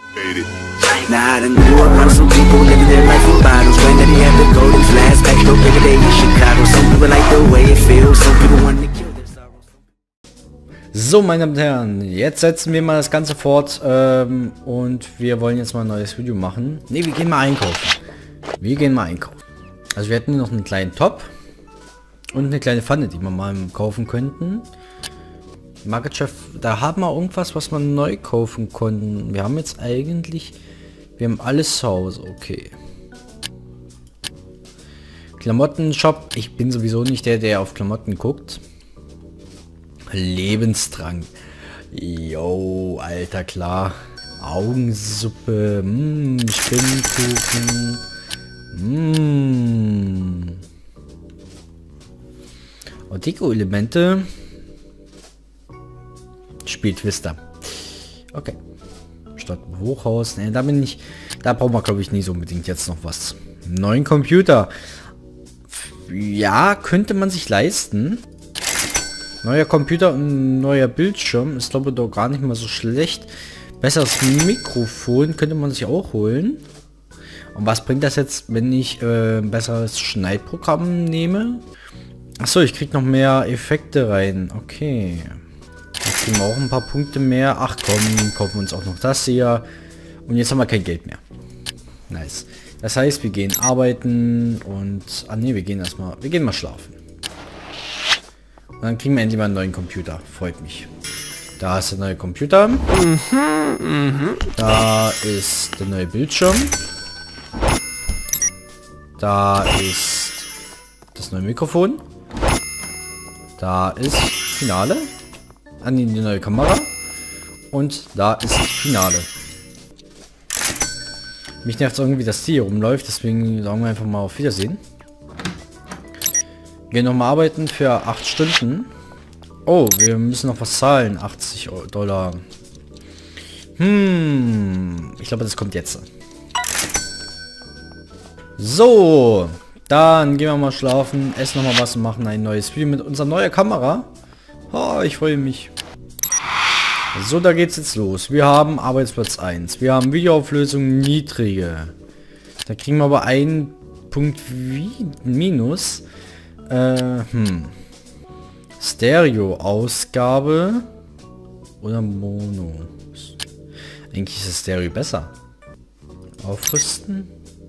Nah, I done grew up around some people living their life in bottles. Granddaddy had the golden flask, back no bigger day in Chicago. Some people like the way it feels, some people want to kill their sorrows. So, meine Damen und Herren, jetzt setzen wir mal das Ganze fort und wir wollen jetzt mal ein neues Video machen. Ne, wir gehen mal einkaufen. Also wir hätten noch einen kleinen Top und eine kleine Pfanne, die wir mal kaufen könnten. Market Chef, da haben wir irgendwas, was wir neu kaufen konnten. Wir haben jetzt eigentlich, wir haben alles zu Hause, okay. Klamottenshop, ich bin sowieso nicht der auf Klamotten guckt. Lebensdrang. Jo, Alter, klar. Augensuppe, Spinnkuchen. Und Deko-Elemente. Spielt Vista. Okay. Statt Hochhaus. Ne, da bin ich. Da brauchen wir, glaube ich, nicht so unbedingt jetzt noch was. Neuen Computer. Ja, könnte man sich leisten. Neuer Computer und neuer Bildschirm ist, glaube ich, doch gar nicht mal so schlecht. Besseres Mikrofon könnte man sich auch holen. Und was bringt das jetzt, wenn ich ein besseres Schneidprogramm nehme? Achso, ich krieg noch mehr Effekte rein. Okay. Jetzt kriegen wir auch ein paar Punkte mehr. Ach komm, kaufen wir uns auch noch das hier. Und jetzt haben wir kein Geld mehr. Nice. Das heißt, wir gehen arbeiten und... Ah ne, wir gehen mal schlafen. Und dann kriegen wir endlich mal einen neuen Computer. Freut mich. Da ist der neue Computer. Da ist der neue Bildschirm. Da ist das neue Mikrofon. Da ist Finale. An die neue Kamera. Und da ist Finale. Mich nervt irgendwie, dass die hier rumläuft. Deswegen sagen wir einfach mal auf Wiedersehen. Gehen nochmal arbeiten für 8 Stunden. Oh, wir müssen noch was zahlen. 80 $. Ich glaube, das kommt jetzt. So, dann gehen wir mal schlafen, essen noch mal was und machen ein neues Video mit unserer neuen Kamera. Oh, ich freue mich. So, da geht's jetzt los. Wir haben Arbeitsplatz 1. Wir haben Videoauflösung niedrige. Da kriegen wir aber einen Punkt minus. Stereo-Ausgabe oder Mono. Eigentlich ist das Stereo besser. Aufrüsten.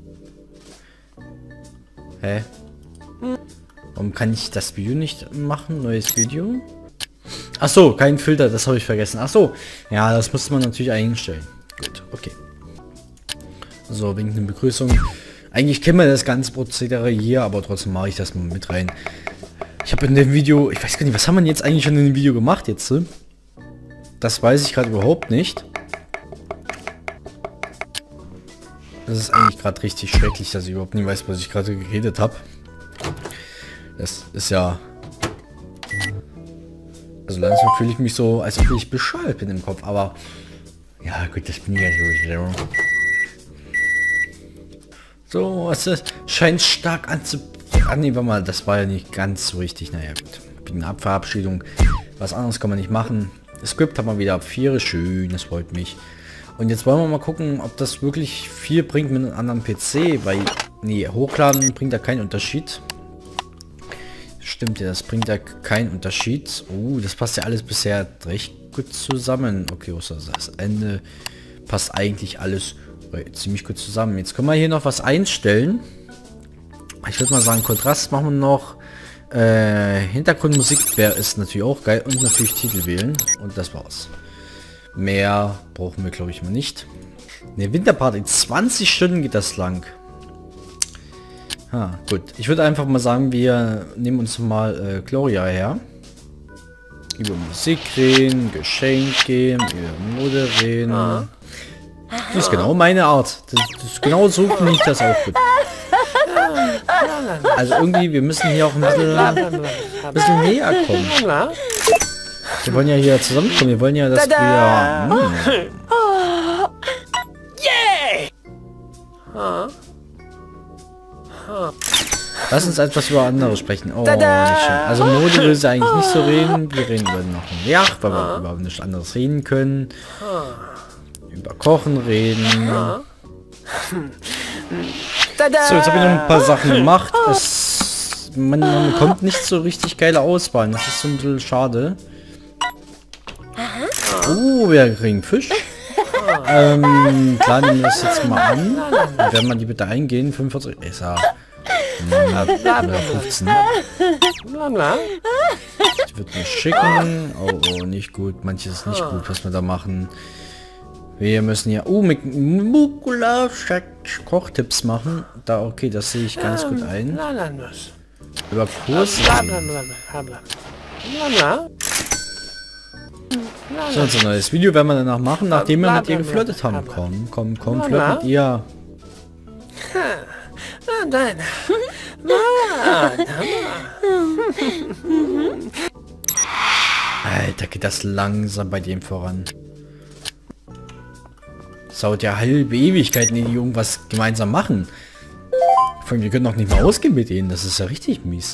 Hä? Warum kann ich das Video nicht machen? Neues Video? Ach so, kein Filter, das habe ich vergessen. Ach so, ja, das musste man natürlich einstellen. Gut, okay. So, wegen der Begrüßung. Eigentlich kennen wir das ganze Prozedere hier, aber trotzdem mache ich das mal mit rein. Ich habe in dem Video, ich weiß gar nicht, was haben wir jetzt eigentlich schon in dem Video gemacht jetzt? Das weiß ich gerade überhaupt nicht. Das ist eigentlich gerade richtig schrecklich, dass ich überhaupt nicht weiß, was ich gerade geredet habe. Das ist ja... Also langsam fühle ich mich so, als ob ich bescheuert bin im Kopf, aber... Ja gut, das bin ich ja so. So, es scheint stark nehmen wir mal, das war ja nicht ganz so richtig. Naja gut, wegen der Verabschiedung. Was anderes kann man nicht machen. Das Skript haben wir wieder ab 4, schön, das freut mich. Und jetzt wollen wir mal gucken, ob das wirklich viel bringt mit einem anderen PC, weil, nee, hochladen bringt da keinen Unterschied. Stimmt ja, das bringt da keinen Unterschied. Oh, das passt ja alles bisher recht gut zusammen. Okay, außer das Ende passt eigentlich alles ziemlich gut zusammen. Jetzt können wir hier noch was einstellen. Ich würde mal sagen, Kontrast machen wir noch. Hintergrundmusik ist natürlich auch geil und natürlich Titel wählen. Und das war's. Mehr brauchen wir, glaube ich, mal nicht. Ne, Winterparty, 20 Stunden geht das lang. Gut. Ich würde einfach mal sagen, wir nehmen uns mal Gloria her. Über Musik reden, Geschenk geben, über Mode reden. Das ist genau meine Art. Das ist genau so, finde ich das auch gut. Also irgendwie, wir müssen hier auch ein bisschen näher kommen. Wir wollen ja hier zusammenkommen. Wir wollen ja, dass wir... Lass uns etwas über anderes sprechen. Oh, nicht schön. Also Mode will sie eigentlich nicht so reden. Wir reden über noch ein Werk, weil wir über nichts anderes reden können. über Kochen reden. Tada! So, jetzt habe ich noch ein paar Sachen gemacht. Man bekommt nicht so richtig geile Auswahl. Das ist so ein bisschen schade. Wir kriegen Fisch. Klar, nehmen wir das jetzt mal an. Werden wir die bitte eingehen? 45. Ist ja 15. Ich würde mir schicken. Oh, nicht gut. Manches ist nicht gut, was wir da machen. Wir müssen ja mit Mukula Kochtipps machen. Da, okay, das sehe ich ganz gut ein. Über Kurs. So, ein neues Video werden wir danach machen, nachdem wir mit ihr geflirtet haben. Komm, flirt mit ihr. Alter, geht das langsam bei dem voran. Saut ja halbe Ewigkeiten, die irgendwas gemeinsam machen. Vor allem, wir können noch nicht mal ausgehen mit denen. Das ist ja richtig mies.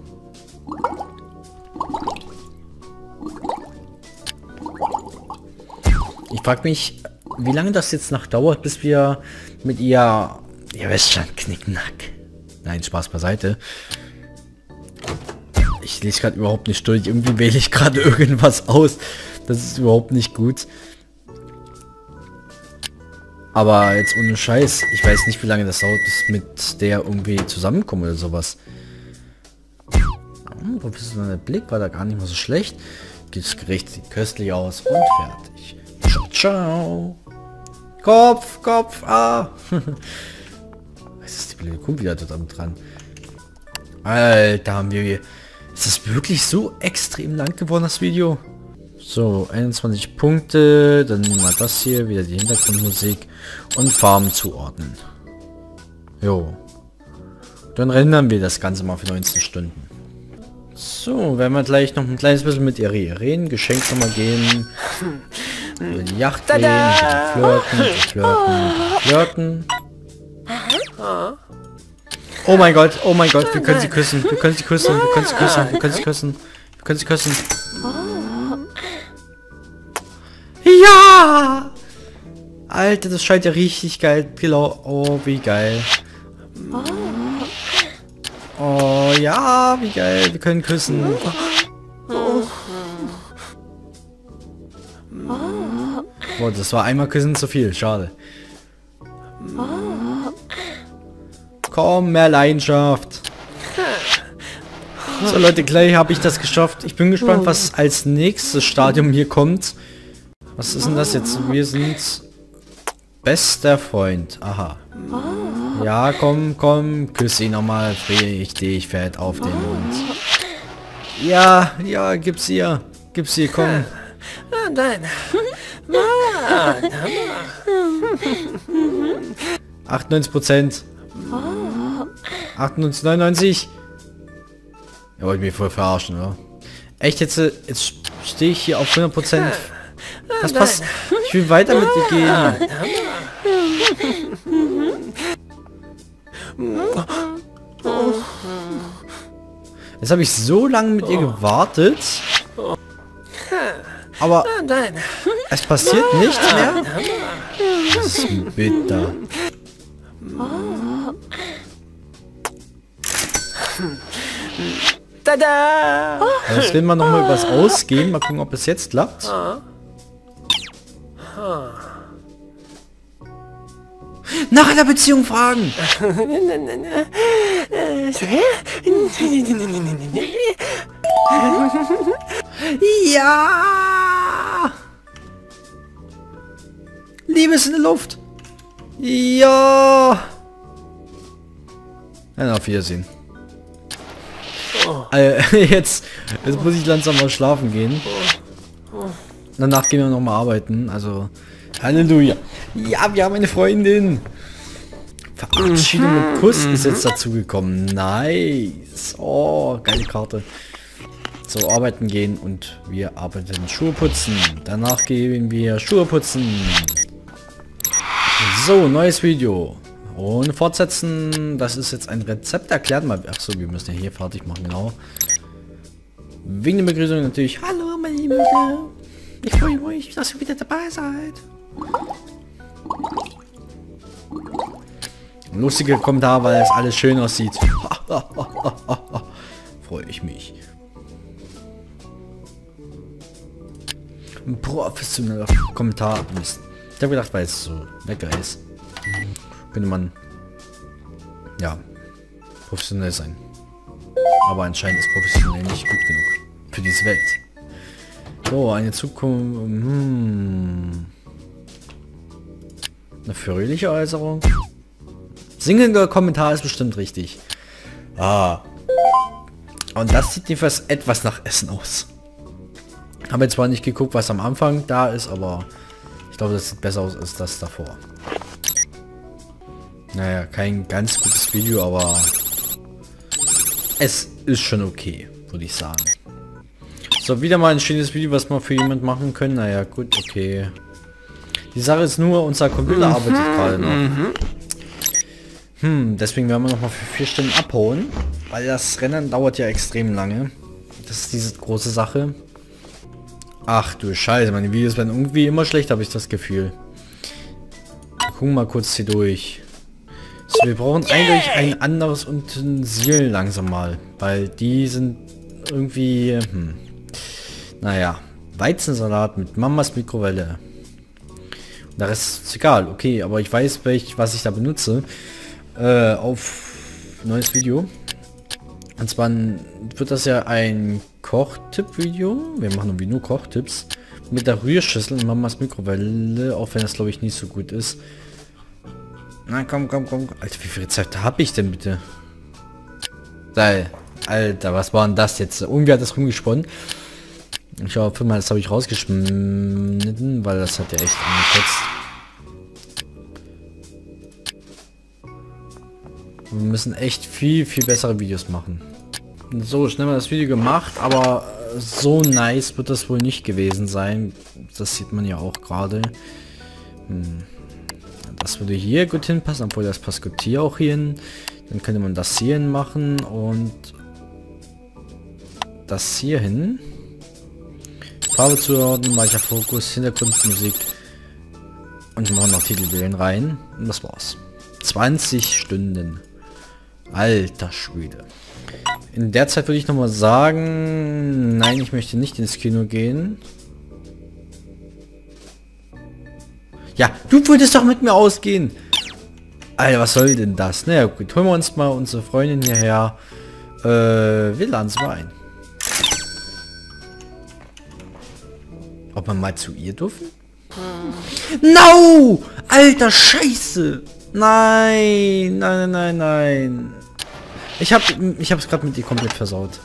Ich frage mich, wie lange das jetzt noch dauert, bis wir mit ihr... Ihr wisst schon, Knickknack. Nein, Spaß beiseite. Ich lese gerade überhaupt nicht durch. Irgendwie wähle ich gerade irgendwas aus. Das ist überhaupt nicht gut. Aber jetzt ohne Scheiß. Ich weiß nicht, wie lange das dauert, bis mit der irgendwie zusammenkommen oder sowas. Wo bist du denn? Der Blick war da gar nicht mal so schlecht. Das Gericht sieht köstlich aus und fertig. Ciao, ciao. Kopf, ah. Was ist die blöde Kuh wieder dort dran? Alter, haben wir... Ist das wirklich so extrem lang geworden, das Video? So, 21 Punkte. Dann nehmen wir das hier, wieder die Hintergrundmusik. Und Farben zuordnen. Jo. Dann rendern wir das Ganze mal für 19 Stunden. So, werden wir gleich noch ein kleines bisschen mit ihr reden. Geschenk nochmal gehen. Über die Yacht gehen. Flirten. Oh mein Gott, wir können sie küssen. Wir können sie küssen. Ja! Alter, das scheint ja richtig geil. Oh, wie geil. Oh, ja, wie geil. Wir können küssen. Boah, das war einmal küssen zu viel. Schade. Komm, mehr Leidenschaft. So Leute, gleich habe ich das geschafft. Ich bin gespannt, was als nächstes Stadium hier kommt. Was ist denn das jetzt? Wir sind bester Freund. Aha. Ja, komm, küss ihn nochmal. Richtig fett auf den Mund. Ja, gib's ihr, komm. Nein. 98%. 98, 99. Ihr wollt mich voll verarschen, oder? Echt, jetzt stehe ich hier auf 100%. Was passt? Ich will weiter mit dir gehen. Jetzt habe ich so lange mit ihr gewartet. Aber es passiert nichts mehr. Das ist bitter. Tada! Jetzt reden wir nochmal über das Ausgehen. Mal gucken, ob es jetzt klappt. Nach einer Beziehung fragen. Ja. Liebe ist in der Luft. Ja. Dann auf Wiedersehen. Jetzt muss ich langsam mal schlafen gehen. Danach gehen wir noch mal arbeiten. Also Halleluja. Ja, wir haben eine Freundin. Verabschiedung mit Kuss ist jetzt dazu gekommen. Nice. Oh, geile Karte. So, arbeiten gehen und wir arbeiten Schuhe putzen. Danach gehen wir Schuhe putzen. So, neues Video. Und fortsetzen. Das ist jetzt ein Rezept. Erklärt mal. Achso, wir müssen ja hier fertig machen, genau. Wegen der Begrüßung natürlich. Hallo, meine Lieben. Ich freue mich, dass ihr wieder dabei seid. Lustige Kommentar, weil es alles schön aussieht. Freue ich mich. Ein professioneller Kommentar. Mist. Ich habe gedacht, weil es so lecker ist, könnte man ja professionell sein. Aber anscheinend ist professionell nicht gut genug für diese Welt. So, eine Zukunft. Eine fröhliche Äußerung. Singender Kommentar ist bestimmt richtig. Ah. Und das sieht jedenfalls etwas nach Essen aus. Habe jetzt zwar nicht geguckt, was am Anfang da ist, aber ich glaube, das sieht besser aus als das davor. Naja, kein ganz gutes Video, aber es ist schon okay, würde ich sagen. So, wieder mal ein schönes Video, was wir für jemand machen können. Naja, gut, okay. Die Sache ist nur, unser Computer arbeitet gerade noch. Deswegen werden wir noch mal für 4 Stunden abhauen. Weil das Rennen dauert ja extrem lange. Das ist diese große Sache. Ach du Scheiße, meine Videos werden irgendwie immer schlechter, habe ich das Gefühl. Gucken mal kurz hier durch. So, wir brauchen eigentlich ein anderes Utensil langsam mal. Weil die sind irgendwie... Naja, Weizensalat mit Mamas Mikrowelle. Und der Rest ist egal, okay, aber ich weiß, was ich da benutze. Auf neues Video. Und zwar wird das ja ein Kochtipp-Video. Wir machen irgendwie nur Kochtipps. Mit der Rührschüssel und Mamas Mikrowelle, auch wenn das glaube ich nicht so gut ist. Na komm. Alter, wie viele Rezepte habe ich denn bitte? Alter, was war denn das jetzt? Irgendwie hat das rumgesponnen. Ich hoffe mal, das habe ich rausgeschnitten, weil das hat ja echt angekotzt. Wir müssen echt viel bessere Videos machen. So, schnell mal das Video gemacht, aber so nice wird das wohl nicht gewesen sein. Das sieht man ja auch gerade. Das würde hier gut hinpassen, obwohl das passt gut hier auch hier hin. Dann könnte man das hier hin machen und das hier hin. Farbe zuordnen, weicher Fokus, Hintergrundmusik und wir machen noch Titelbilden rein und das war's. 20 Stunden. Alter Schwede. In der Zeit würde ich noch mal sagen, nein, ich möchte nicht ins Kino gehen. Ja, du wolltest doch mit mir ausgehen. Alter, was soll denn das? Naja, gut, holen wir uns mal unsere Freundin hierher. Wir laden sie mal ein. Ob man mal zu ihr dürfen? No! Alter Scheiße! Nein. Ich hab's gerade mit dir komplett versaut.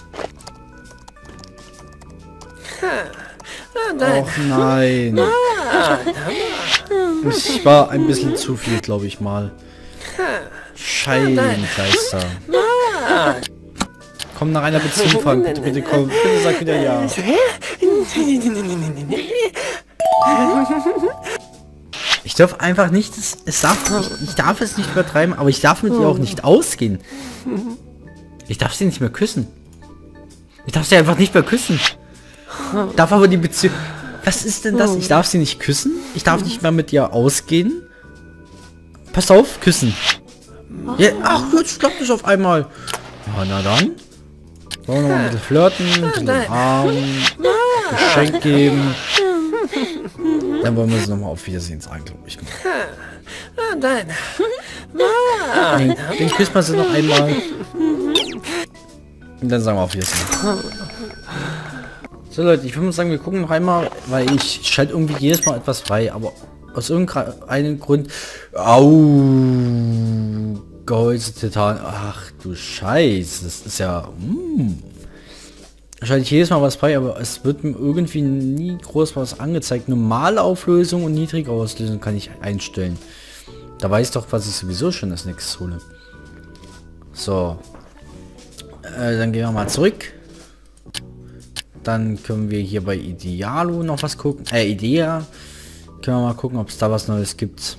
Och nein. Ich war ein bisschen zu viel, glaube ich mal. Scheibenkleister. Komm nach einer Beziehung, Frank. Bitte komm. Bitte sag wieder ja. Ich darf einfach nicht, ich darf es nicht übertreiben, aber ich darf mit ihr auch nicht ausgehen. Ich darf sie nicht mehr küssen. Ich darf sie einfach nicht mehr küssen. Darf aber die Beziehung... Was ist denn das? Ich darf sie nicht küssen? Ich darf nicht mehr mit ihr ausgehen? Pass auf, küssen. Ja, ach, jetzt klappt es auf einmal. Ja, na dann. Wollen wir noch ein bisschen flirten, ein bisschen umarmen, Geschenk geben. Dann wollen wir sie nochmal auf Wiedersehen sagen, glaube ich. Den küsst man sie noch einmal. Und dann sagen wir auf Wiedersehen. So Leute, ich würde mal sagen, wir gucken noch einmal, weil ich schalte irgendwie jedes Mal etwas frei, aber aus irgendeinem Grund... Au! Gehäuse Titan. Ach du Scheiße, das ist ja... Schalte ich jedes Mal was frei, aber es wird mir irgendwie nie groß was angezeigt. Normale Auflösung und niedrige Auslösung kann ich einstellen. Da weiß doch, was ich sowieso schon als nächstes hole. So. Dann gehen wir mal zurück. Dann können wir hier bei Idealo noch was gucken. Idea. Können wir mal gucken, ob es da was Neues gibt.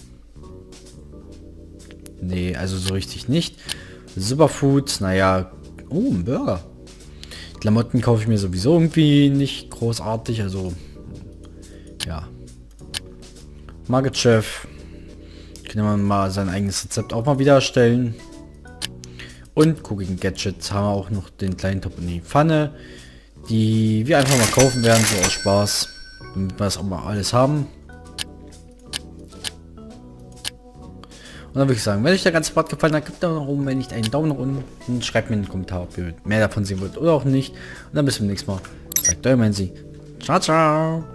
Nee, also so richtig nicht. Superfood, naja. Oh, ein Burger. Klamotten kaufe ich mir sowieso irgendwie nicht großartig, also ja. Market Chef. Könnte man mal sein eigenes Rezept auch mal wieder erstellen. Und Cooking Gadgets haben wir auch noch den kleinen Topf in die Pfanne, die wir einfach mal kaufen werden, so aus Spaß, damit wir das auch mal alles haben. Und dann würde ich sagen, wenn euch der ganze Part gefallen hat, gebt da nach oben, wenn nicht einen Daumen nach unten und schreibt mir in den Kommentar, ob ihr mehr davon sehen wollt oder auch nicht. Und dann bis zum nächsten Mal. Sagt euer Menzi. Ciao, ciao.